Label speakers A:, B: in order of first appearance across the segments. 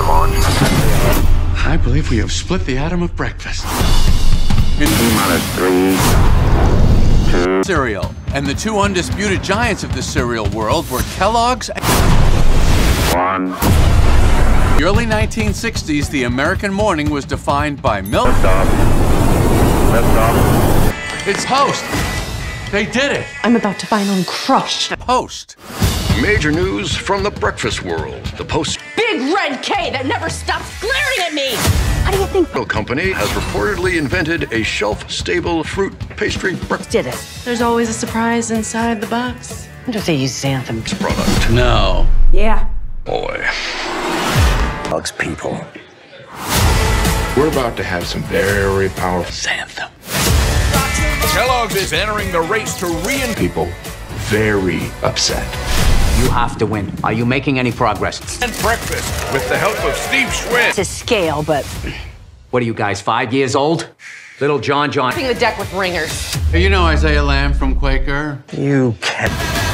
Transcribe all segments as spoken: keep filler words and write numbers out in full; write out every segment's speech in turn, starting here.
A: launch.
B: I believe we have split the atom of breakfast.
A: In minus three, two,
C: cereal. And the two undisputed giants of the cereal world were Kellogg's and
A: one.
C: the early nineteen sixties, the American morning was defined by milk.
A: Lift off. Lift off.
C: It's Post. They did it.
D: I'm about to finally crush.
C: Post.
E: Major news from the breakfast world. The Post
D: Big red K that never stops glaring at me. How do you think
E: Company has reportedly invented a shelf-stable fruit pastry breakfast
D: did it?
F: There's always a surprise inside the box.
D: I wonder if they use xanthan.
E: product.
C: No.
D: Yeah.
E: Boy.
G: Kellogg's people.
H: We're about to have some very powerful
C: Xanthan.
I: Kellogg's is entering the race to re
H: people. Very upset.
G: You have to win. Are you making any progress?
I: and breakfast with the help of Steve Schwinn.
D: To scale, but
G: What are you guys, five years old? Little John John.
D: the deck with ringers.
C: Hey, you know Isaiah Lamb from Quaker?
G: You can.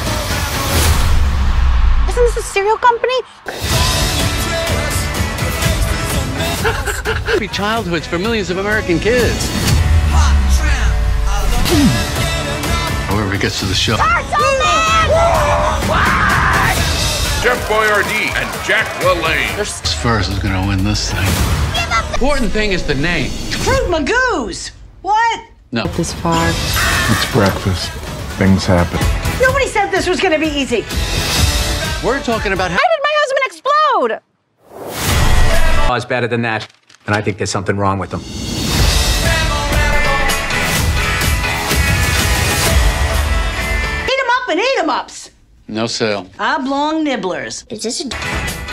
D: Isn't this a cereal company?
B: Happy childhoods for millions of American kids. Whoever gets to the show.
I: Chef Boyardee and Jack LaLanne.
B: This first is gonna win this thing. Important thing is the name.
F: Fruit Magoos! What?
B: No.
D: This far.
H: It's breakfast. Things happen.
F: Nobody said this was gonna be easy.
B: We're talking about how
D: How did my husband explode?
G: Oh, it's better than that. And I think there's something wrong with them.
F: Eat 'em up and eat 'em ups.
B: no sale.
F: Oblong nibblers.
D: Is this a